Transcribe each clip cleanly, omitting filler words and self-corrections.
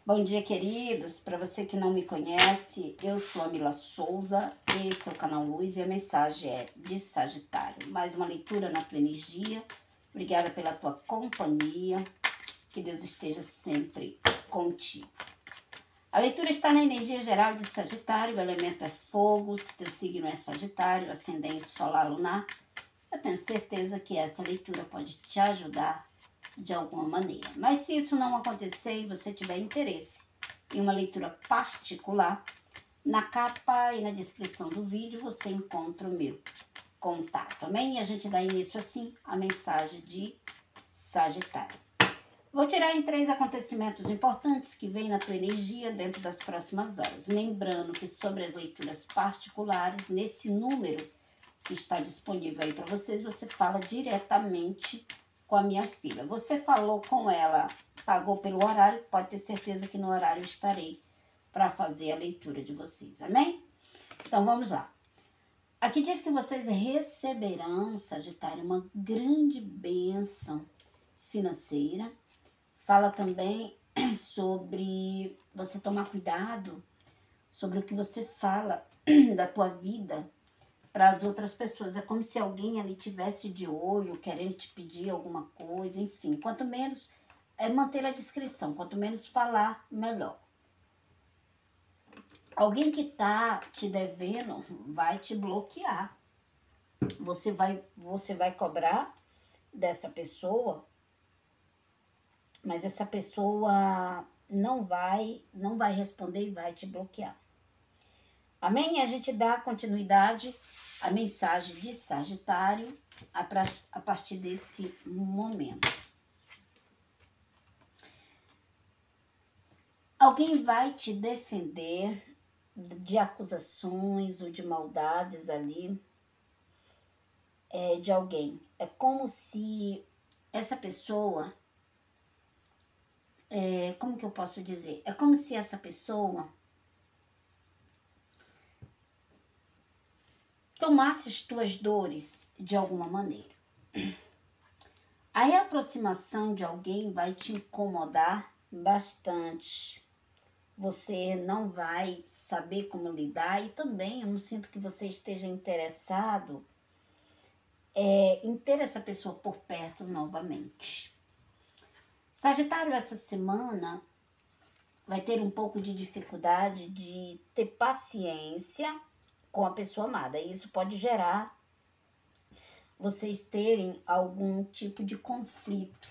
Bom dia, queridos. Para você que não me conhece, eu sou a Mila Souza, esse é o canal Luz e a mensagem é de Sagitário. Mais uma leitura na tua energia. Obrigada pela tua companhia. Que Deus esteja sempre contigo. A leitura está na energia geral de Sagitário, o elemento é fogo, se teu signo é Sagitário, ascendente, solar, lunar. Eu tenho certeza que essa leitura pode te ajudar de alguma maneira. Mas se isso não acontecer e você tiver interesse em uma leitura particular, na capa e na descrição do vídeo você encontra o meu contato, amém? E a gente dá início assim à mensagem de Sagitário. Vou tirar em 3 acontecimentos importantes que vêm na tua energia dentro das próximas horas. Lembrando que sobre as leituras particulares, nesse número que está disponível aí para vocês, você fala diretamente com a minha filha. Você falou com ela, pagou pelo horário, pode ter certeza que no horário eu estarei para fazer a leitura de vocês, amém? Então vamos lá. Aqui diz que vocês receberão, Sagitário, uma grande bênção financeira. Fala também sobre você tomar cuidado sobre o que você fala da tua vida para as outras pessoas. É como se alguém ali tivesse de olho, querendo te pedir alguma coisa, enfim. Quanto menos, manter a discrição, quanto menos falar, melhor. Alguém que tá te devendo vai te bloquear. Você vai cobrar dessa pessoa, mas essa pessoa não vai responder e vai te bloquear. Amém? A gente dá continuidade à mensagem de Sagitário a partir desse momento. Alguém vai te defender de acusações ou de maldades ali de alguém. É como se essa pessoa, como que eu posso dizer? É como se essa pessoa tomasse as tuas dores de alguma maneira. A reaproximação de alguém vai te incomodar bastante. Você não vai saber como lidar e também eu não sinto que você esteja interessado em ter essa pessoa por perto novamente. Sagitário, essa semana vai ter um pouco de dificuldade de ter paciência com a pessoa amada. E isso pode gerar vocês terem algum tipo de conflito.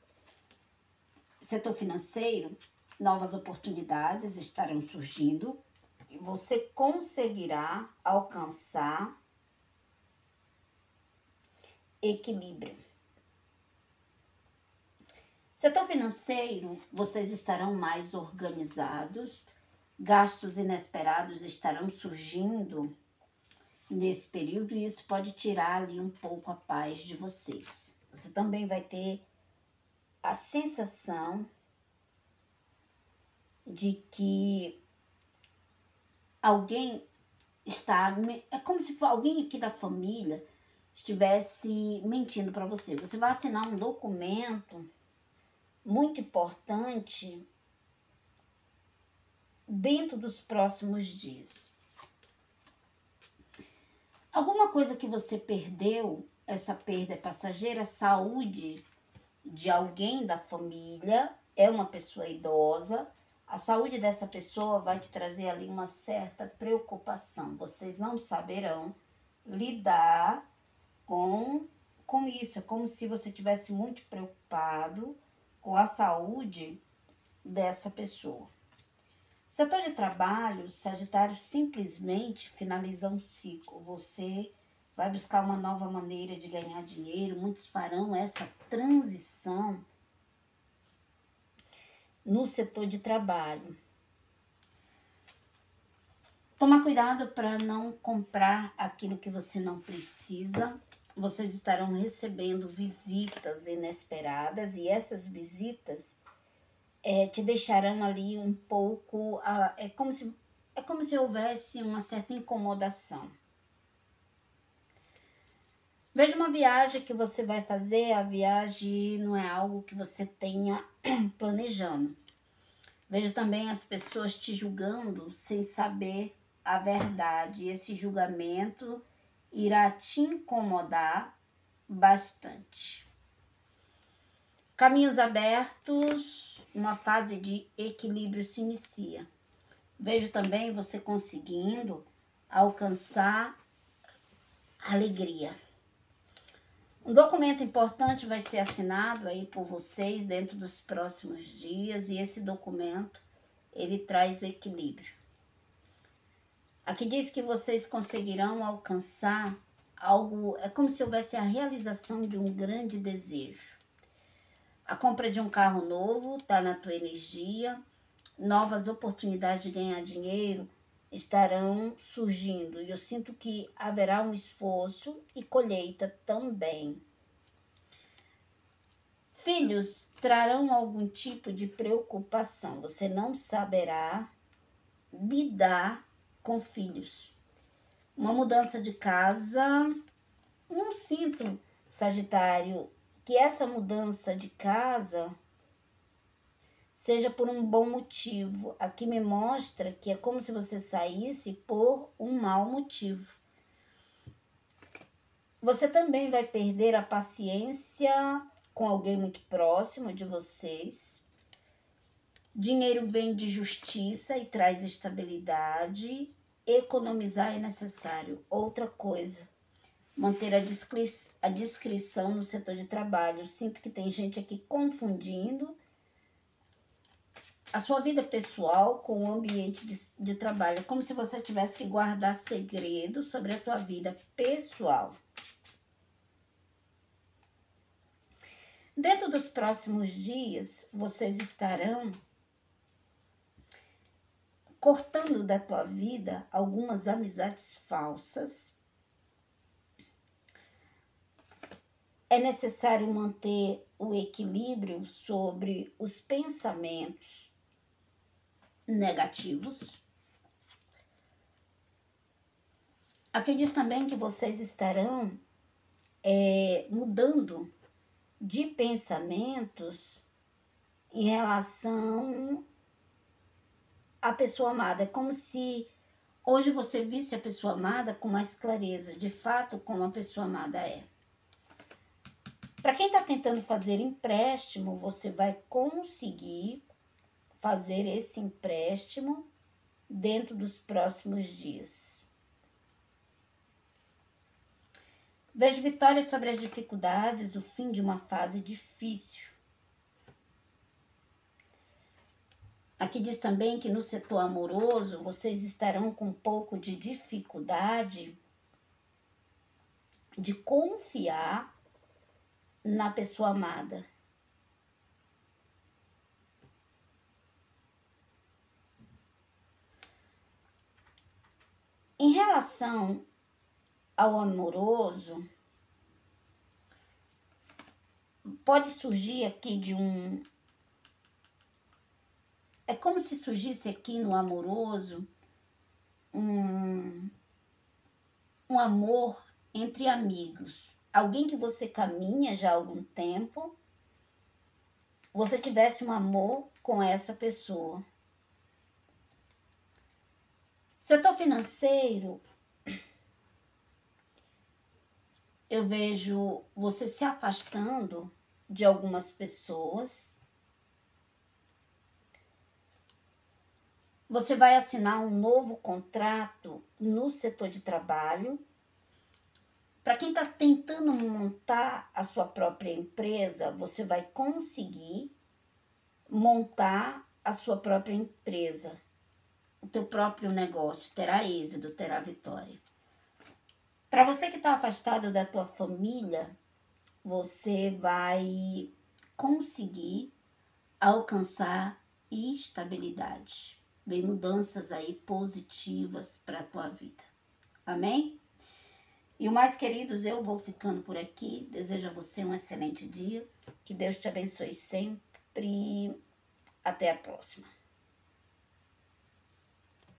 Setor financeiro, novas oportunidades estarão surgindo e você conseguirá alcançar equilíbrio. Setor financeiro, vocês estarão mais organizados, gastos inesperados estarão surgindo nesse período e isso pode tirar ali um pouco a paz de vocês. Você também vai ter a sensação de que alguém está... É como se alguém aqui da família estivesse mentindo para você. Você vai assinar um documento muito importante dentro dos próximos dias. Alguma coisa que você perdeu, essa perda é passageira, saúde de alguém da família, é uma pessoa idosa, a saúde dessa pessoa vai te trazer ali uma certa preocupação. Vocês não saberão lidar com isso. É como se você estivesse muito preocupado com a saúde dessa pessoa. Setor de trabalho, Sagitário simplesmente finaliza um ciclo. Você vai buscar uma nova maneira de ganhar dinheiro. Muitos farão essa transição no setor de trabalho. Tomar cuidado para não comprar aquilo que você não precisa. Vocês estarão recebendo visitas inesperadas e essas visitas te deixarão ali um pouco... É como se houvesse uma certa incomodação. Veja uma viagem que você vai fazer, a viagem não é algo que você tenha planejando. Vejo também as pessoas te julgando sem saber a verdade. E esse julgamento irá te incomodar bastante. Caminhos abertos, uma fase de equilíbrio se inicia. Vejo também você conseguindo alcançar alegria. Um documento importante vai ser assinado aí por vocês dentro dos próximos dias e esse documento, ele traz equilíbrio. Aqui diz que vocês conseguirão alcançar algo, é como se houvesse a realização de um grande desejo. A compra de um carro novo está na tua energia, novas oportunidades de ganhar dinheiro estarão surgindo e eu sinto que haverá um esforço e colheita também. Filhos trarão algum tipo de preocupação, você não saberá lidar com filhos. Uma mudança de casa, não sinto, Sagitário, que essa mudança de casa seja por um bom motivo. Aqui me mostra que é como se você saísse por um mau motivo. Você também vai perder a paciência com alguém muito próximo de vocês. Dinheiro vem de justiça e traz estabilidade. Economizar é necessário. Outra coisa, manter a discrição no setor de trabalho. Eu sinto que tem gente aqui confundindo a sua vida pessoal com o ambiente de trabalho. É como se você tivesse que guardar segredo sobre a tua vida pessoal. Dentro dos próximos dias, vocês estarão cortando da tua vida algumas amizades falsas. É necessário manter o equilíbrio sobre os pensamentos negativos. Aqui diz também que vocês estarão mudando de pensamentos em relação à pessoa amada. É como se hoje você visse a pessoa amada com mais clareza, de fato, como a pessoa amada é. Para quem está tentando fazer empréstimo, você vai conseguir fazer esse empréstimo dentro dos próximos dias. Vejo vitórias sobre as dificuldades, o fim de uma fase difícil. Aqui diz também que no setor amoroso, vocês estarão com um pouco de dificuldade de confiar na pessoa amada. Em relação ao amoroso, pode surgir aqui de um... É como se surgisse aqui no amoroso um amor entre amigos. Alguém que você caminha já há algum tempo, você tivesse um amor com essa pessoa. Setor financeiro, eu vejo você se afastando de algumas pessoas. Você vai assinar um novo contrato no setor de trabalho. Para quem está tentando montar a sua própria empresa, você vai conseguir montar a sua própria empresa. O teu próprio negócio terá êxito, terá vitória. Para você que está afastado da tua família, você vai conseguir alcançar estabilidade. Vem mudanças aí positivas para a tua vida. Amém? E o mais queridos, eu vou ficando por aqui. Desejo a você um excelente dia. Que Deus te abençoe sempre. Até a próxima.